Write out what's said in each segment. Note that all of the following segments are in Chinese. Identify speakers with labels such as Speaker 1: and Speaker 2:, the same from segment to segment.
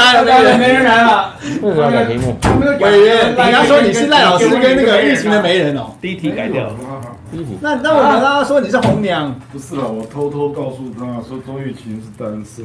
Speaker 1: 来了，没人来了。
Speaker 2: 为什么要改题目？
Speaker 1: 委员，你要说你是赖老师跟那个玉琴的媒人哦。
Speaker 3: 第一题改掉。
Speaker 2: 第一题。
Speaker 1: 那我们让他说你是红娘。
Speaker 4: 不是啦，我偷偷告诉他说周玉琴是单身。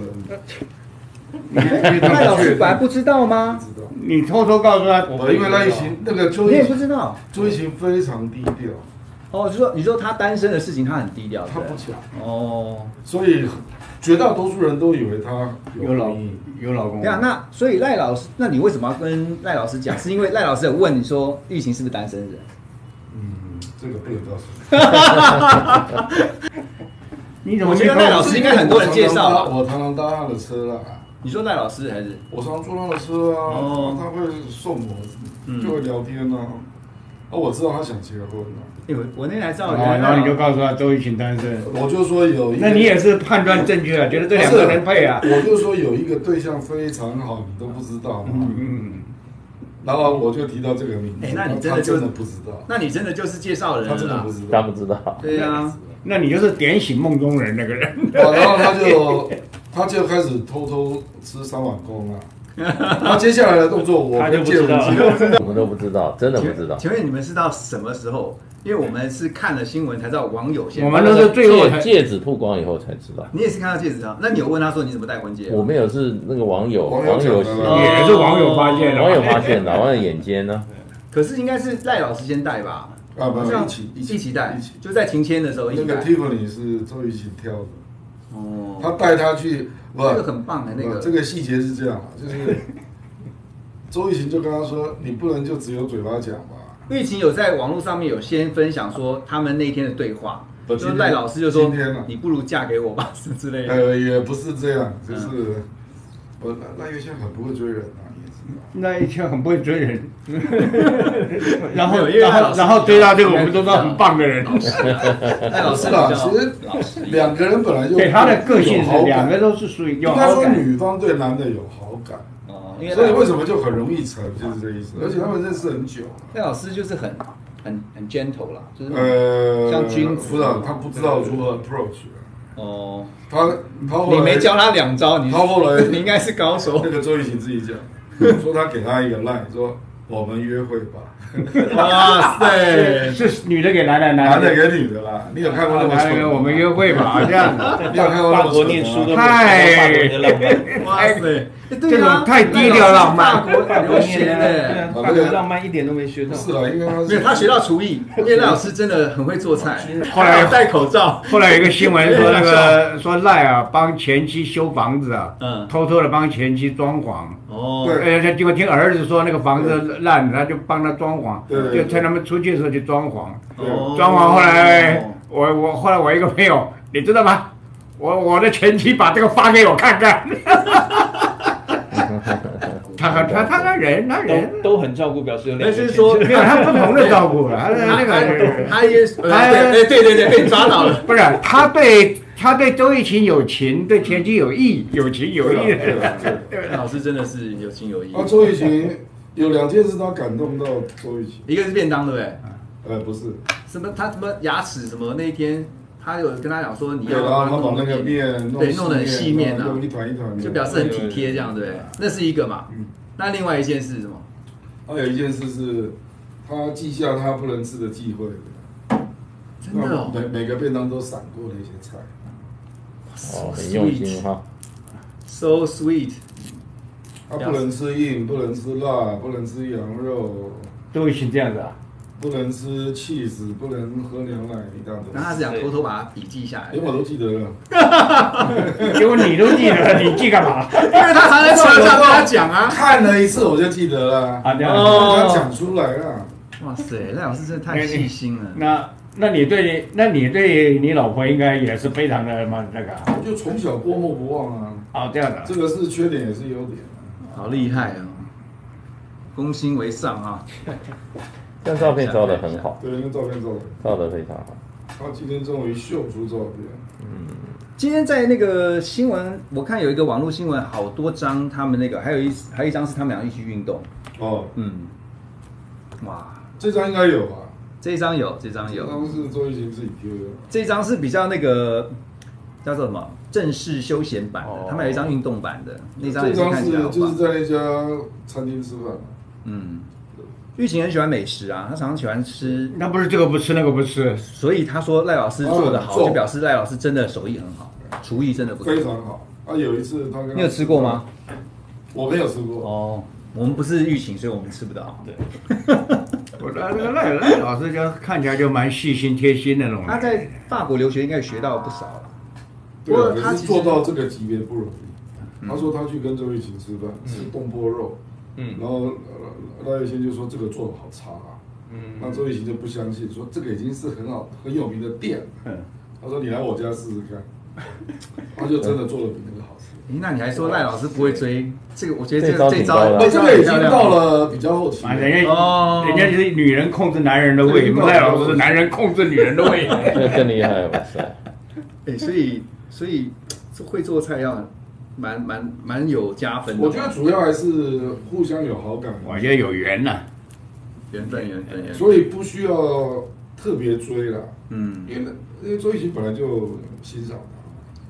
Speaker 1: 赖老师本来不知道吗？
Speaker 4: 知道。
Speaker 3: 你偷偷告诉他，
Speaker 4: 因为赖玉琴那个周
Speaker 1: 你也
Speaker 4: 玉琴，
Speaker 1: 不知道。
Speaker 4: 周玉琴非常低调。
Speaker 1: 哦，就说你说他单身的事情，他很低调，
Speaker 4: 他不讲。
Speaker 1: 哦，
Speaker 4: 所以绝大多数人都以为他
Speaker 3: 有老公。
Speaker 1: 对啊，那所以赖老师，那你为什么要跟赖老师讲？是因为赖老师有问你说玉琴是不是单身人？
Speaker 4: 这个不能告诉你。
Speaker 3: 你怎么？
Speaker 1: 我觉得赖老师应该很多人介绍。
Speaker 4: 我常常搭他的车啦。
Speaker 1: 你说赖老师还是？
Speaker 4: 我常坐他的车啊，他会送我，就会聊天啊。我知道他想结婚了。
Speaker 1: 我那天还知道，
Speaker 3: 然后你就告诉他周玉琴单身。
Speaker 4: 我就说有一个，
Speaker 3: 那你也是判断正确啊，觉得这两个人配啊。
Speaker 4: 我就说有一个对象非常好，你都不知道吗？然后我就提到这个名字。
Speaker 1: 那你
Speaker 4: 真的不知道？
Speaker 1: 那你真的就是介绍人了。
Speaker 4: 他真的不知道。
Speaker 2: 他不知道。
Speaker 1: 对啊，
Speaker 3: 那你就是点醒梦中人那个人。
Speaker 4: 然后他就开始偷偷吃3碗公啊。那接下来的动作，我跟介文
Speaker 2: 我们都不知道，真的不知道。
Speaker 1: 请问你们是到什么时候？因为我们是看了新闻才知道网友先。
Speaker 3: 我们都是最后
Speaker 2: 戒指曝光以后才知道。
Speaker 1: 你也是看到戒指上？那你有问他说你怎么戴婚戒？
Speaker 2: 我没有，是那个网友
Speaker 3: 也是网友发现的，
Speaker 2: 网友发现的，网友眼尖呢。
Speaker 1: 可是应该是赖老师先戴吧？
Speaker 4: 啊，不，
Speaker 1: 一起戴，就在情签的时候一起戴。
Speaker 4: 那个 Tiffany 是周玉琴挑的。
Speaker 1: 哦。
Speaker 4: 他带他去，
Speaker 1: 这个很棒的那个。
Speaker 4: 这个细节是这样，就是周玉琴就跟他说：“你不能就只有嘴巴讲吧。”
Speaker 1: 玉琴有在网络上面有先分享说他们那天的对话，就是赖老师就说：“你不如嫁给我吧，什么之类的。”
Speaker 4: 也不是这样，就是那月线很不会追人啊，也是。
Speaker 3: 那一天很不会追人，然后追到这个我们都知道很棒的人。
Speaker 1: 赖老师
Speaker 4: 啦，其实两个人本来就
Speaker 3: 对他的个性是两个都是属于有好感。
Speaker 4: 应该说女方对男的有好感。所以为什么就很容易成，就是这意思。而且他们认识很久。
Speaker 1: 赖老师就是很 gentle 啦，就是像君子。
Speaker 4: 不是，他不知道如何 approach。
Speaker 1: 哦。
Speaker 4: 他
Speaker 1: 你没教他2招，
Speaker 4: 他后来
Speaker 1: 你应该是高手。
Speaker 4: 那个周玉琴自己讲，说他给他一个 line， 说我们约会吧。
Speaker 1: 哇塞，
Speaker 3: 是女的给男的，
Speaker 4: 男的给女的啦。你有看过那么蠢？
Speaker 3: 我们约会吧，这样子。
Speaker 4: 你有看过那么蠢？
Speaker 3: 念书
Speaker 1: 太，哇塞，
Speaker 3: 这种太低调浪漫，
Speaker 1: 法国学的，
Speaker 3: 法国浪漫一点都没学到。
Speaker 4: 是啦，应该
Speaker 1: 没有，他学到厨艺，因为赖老师真的很会做菜。
Speaker 3: 后来
Speaker 1: 戴口罩，
Speaker 3: 后来有一个新闻说那个说赖啊帮前妻修房子啊，偷偷的帮前妻装潢。
Speaker 1: 哦，
Speaker 3: 结果听儿子说那个房子烂，他就帮他装潢，就趁他们出去的时候去装潢。装潢后来后来我一个朋友，你知道吗？我的前妻把这个发给我看看。他人
Speaker 5: 都很照顾，表示有
Speaker 1: 两个。但是说
Speaker 3: 没有他不同的照顾了，
Speaker 1: 他也对被抓到了。
Speaker 3: 不是他对周玉琴有情，对前妻有情有义。
Speaker 1: 对，老师真的是有情有义。
Speaker 4: 周玉琴有2件事他感动到周玉琴，
Speaker 1: 一个是便当，对不对？
Speaker 4: 不是。
Speaker 1: 什么？他什么牙齿什么？那一天他有跟他讲说你要
Speaker 4: 然后他把那个面
Speaker 1: 弄得很细面啊，
Speaker 4: 弄一团一团，
Speaker 1: 就表示很体贴这样，对不对？那是一个嘛。那另外一件事是什么？
Speaker 4: 还有一件事是，他记下他不能吃的忌讳。
Speaker 1: 真的哦。
Speaker 4: 每个便当都闪过的一些菜。
Speaker 2: 很用心哈。
Speaker 1: So sweet。
Speaker 4: 他不能吃硬，不能吃辣，不能吃羊肉。
Speaker 3: 周玉琴这样子啊？
Speaker 4: 不能吃cheese，不能喝牛奶，一大堆。
Speaker 1: 那他是想偷偷把它笔记下来。
Speaker 4: 因为我都记得了。
Speaker 3: 结果你都记得了，你记干嘛？
Speaker 1: 因为他常在车上跟他讲啊。
Speaker 4: 看了一次我就记得了。
Speaker 3: 啊，这样
Speaker 4: 他讲出来了。
Speaker 1: 哇塞，赖老师真的太细心了。
Speaker 3: 那你对你老婆应该也是非常的那个。
Speaker 4: 我就从小过目不忘啊。
Speaker 3: 哦，这样的。
Speaker 4: 这个是缺点也是优点。
Speaker 1: 好厉害啊！攻心为上啊。
Speaker 2: 这张照片照得很好。
Speaker 4: 对，那照片
Speaker 2: 照得非常好。
Speaker 4: 他今天终于秀出照片。
Speaker 1: 今天在那个新闻，我看有一个网络新闻，好多张他们那个，还有一张是他们俩一起运动。
Speaker 4: 哦，
Speaker 1: 哇，
Speaker 4: 这张应该有吧？
Speaker 1: 这张有。
Speaker 4: 这张是周玉琴自己丢的。
Speaker 1: 这张是比较那个叫做什么正式休闲版的，他们有一张运动版的，那张也是
Speaker 4: 这张
Speaker 1: 看起来好棒
Speaker 4: 就是在那家餐厅吃饭嘛。
Speaker 1: 嗯，玉琴很喜欢美食啊，他常常喜欢吃，
Speaker 3: 那不是这个不吃那个不吃，
Speaker 1: 所以他说赖老师做得好，就表示赖老师真的手艺很好，厨艺真的不错，
Speaker 4: 非常好。有一次他跟
Speaker 1: 你有吃过吗？
Speaker 4: 我没有吃过。
Speaker 1: 哦，我们不是玉琴，所以我们吃不到。
Speaker 3: 对。我那个赖老师就看起来就蛮细心贴心的那种。
Speaker 1: 他在法国留学应该学到不少了。
Speaker 4: 不过他做到这个级别不容易。他说他去跟周玉琴吃饭，吃东坡肉，然后赖玉琴就说这个做的好差啊，那周玉琴就不相信，说这个已经是很有名的店，他说你来我家试试看，他就真的做的比那个好吃。
Speaker 1: 那你还说赖老师不会追这个？我觉得这
Speaker 2: 这招
Speaker 4: 这个已经到了比较后期，
Speaker 3: 人家就是女人控制男人的胃，赖老师是男人控制女人的胃，
Speaker 2: 这更厉害，哇塞！
Speaker 1: 所以会做菜要蛮有加分的。
Speaker 4: 我觉得主要还是互相有好感，
Speaker 3: 我觉得有缘呐，
Speaker 1: 缘分，
Speaker 4: 所以不需要特别追啦。因为周玉琴本来就欣赏他。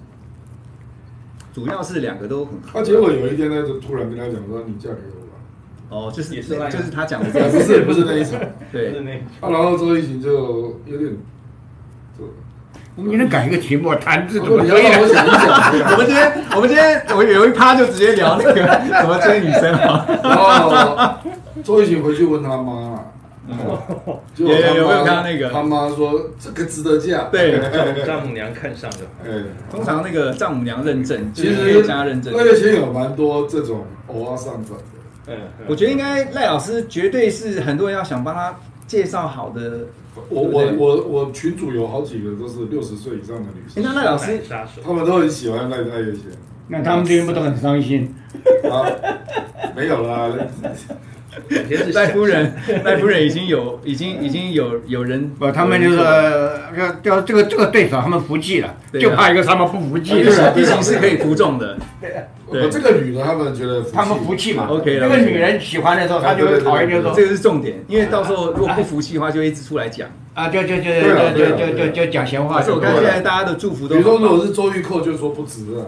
Speaker 1: 主要是两个都很好。
Speaker 4: 结果有一天呢，就突然跟他讲说：“你嫁给我吧。”
Speaker 1: 哦，就是他讲的这个，
Speaker 4: 不是那一场，
Speaker 1: 对。
Speaker 4: 然后周玉琴就有点，
Speaker 3: 你能改一个题目谈这
Speaker 4: 种？你要让我想一想。
Speaker 1: 我们今天有一趴就直接聊那个怎么追女生啊。
Speaker 4: 然后周玉琴回去问他妈。
Speaker 1: 有没有看到那个？
Speaker 4: 他妈说这个值得嫁，
Speaker 5: 对，丈母娘看上的。
Speaker 1: 通常那个丈母娘认证，
Speaker 4: 其实
Speaker 1: 家认证，
Speaker 4: 那个其实有蛮多这种偶啊上粉的。
Speaker 1: 我觉得应该赖老师绝对是很多人要想帮他介绍好的。
Speaker 4: 我群主有好几个都是60岁以上的女生。
Speaker 1: 那赖老师，
Speaker 4: 他们都很喜欢赖月贤。
Speaker 3: 那他们这边不都很伤心？
Speaker 4: 没有啦。
Speaker 1: 赖夫人已经有人
Speaker 3: 不，他们就是要这个对手，他们服气了，就怕一个他们不服气。
Speaker 1: 毕竟是可以服众的。
Speaker 4: 对，这个女的他们觉得
Speaker 3: 他们服气嘛。
Speaker 1: OK 了。
Speaker 3: 那个女人喜欢的时候，她就会讨厌，就说
Speaker 1: 这个是重点，因为到时候如果不服气的话，就会一直出来讲
Speaker 3: 啊，就讲闲话。
Speaker 1: 可是我看现在大家的祝福都，
Speaker 4: 比如说如果是周玉蔻，就说不值啊。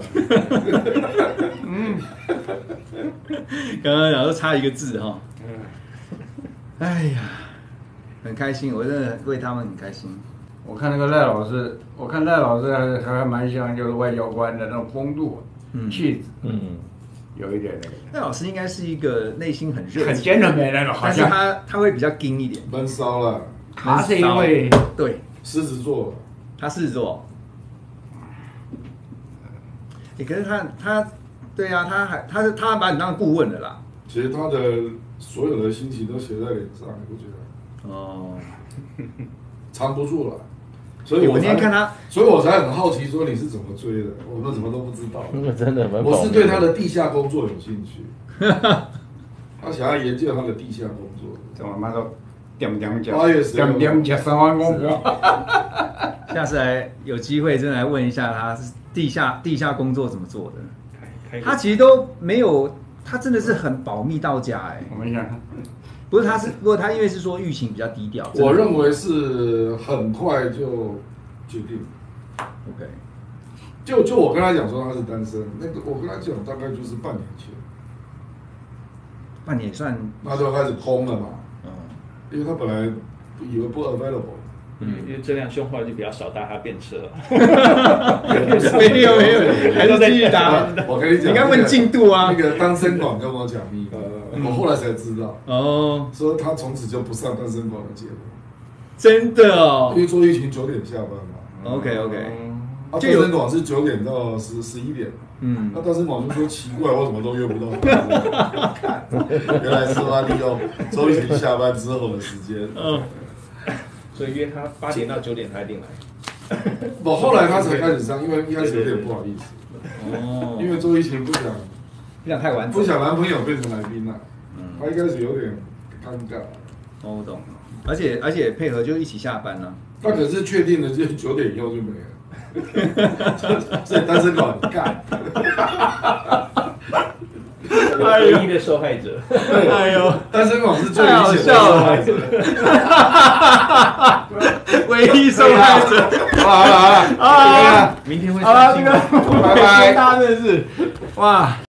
Speaker 1: 刚刚讲说差一个字哈。哎呀，很开心，我真的为他们很开心。
Speaker 3: 我看那个赖老师，还蛮像就是外交官的那种风度、气质，有一点那个。
Speaker 1: 赖老师应该是一个内心很热情、
Speaker 3: 很尖的美那种，
Speaker 1: 但是他会比较硬一点，
Speaker 4: 闷骚了。
Speaker 3: 他是因为
Speaker 1: 对
Speaker 4: 狮子座，
Speaker 1: 他狮子座。可是他对啊，他把你当顾问的啦。
Speaker 4: 其实他的所有的心情都写在脸上，你不觉得？哦，藏不住了。所以我今天看他，所以我才很好奇，说你是怎么追的？我们怎么都不知道。
Speaker 2: 真的蛮。
Speaker 4: 我是对他的地下工作有兴趣。他想要研究他的地下工作。
Speaker 3: 怎么妈都点吃3万公婆。
Speaker 1: 下次来有机会真的来问一下他是地下工作怎么做的。他其实都没有。他真的是很保密到家哎，
Speaker 3: 我们讲，
Speaker 1: 不过他因为是说玉琴比较低调，
Speaker 4: 我认为是很快就决定。
Speaker 1: OK，
Speaker 4: 就我跟他讲说他是单身，那个我跟他讲大概就是半年前，
Speaker 1: 半年算，
Speaker 4: 那就开始空了嘛，因为他本来以为不 available。
Speaker 5: 因为这辆凶后来就比较少搭他便车了。
Speaker 1: 没有，还是继续搭。
Speaker 4: 我跟你讲，
Speaker 1: 你该问进度啊。
Speaker 4: 那个单身广跟我讲秘密，我后来才知道。哦，说他从此就不上单身广的节目。
Speaker 1: 真的哦。
Speaker 4: 因为周玉琴9点下班嘛。
Speaker 1: OK。
Speaker 4: 单身广是9点到11点。那单身广就说奇怪，我怎么都约不到。原来是他利用周玉琴下班之后的时间。
Speaker 5: 所以约他8点到9点他一定来。
Speaker 4: 我后来他才开始上，因为一开始有点不好意思。哦。因为周玉琴不想
Speaker 1: 太完整，
Speaker 4: 不想男朋友变成来宾了。他一开始有点尴尬。
Speaker 1: 我懂。而且配合就一起下班了。
Speaker 4: 他可是确定的，就9点以后就没了。所以单身狗很干。
Speaker 5: 唯一的受害者。
Speaker 1: 哎呦，
Speaker 4: 单身狗是最明显的受害者。
Speaker 1: 唯一受害者。
Speaker 3: 好了，
Speaker 1: 明天会上新闻，
Speaker 3: 拜拜，
Speaker 1: 他真的是哇。